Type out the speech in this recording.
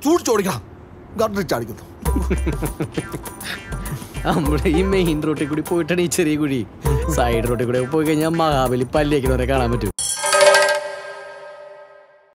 സൂക്ഷിച്ചോടിക്കണം. ഗട്ടറിൽ ചാടിക്കുന്നു. നമ്മുടെ ഈ മെയിൻ റോട്ടിൽ കൂടി പോയിട്ടാണ് ഈ ചെറിയ കുഴി. സൈഡ് റോട്ടിൽ കൂടെ പോയി കഴിഞ്ഞാൽ മഹാബലി പല്ലിയേക്കുന്നവരെ കാണാൻ പറ്റും.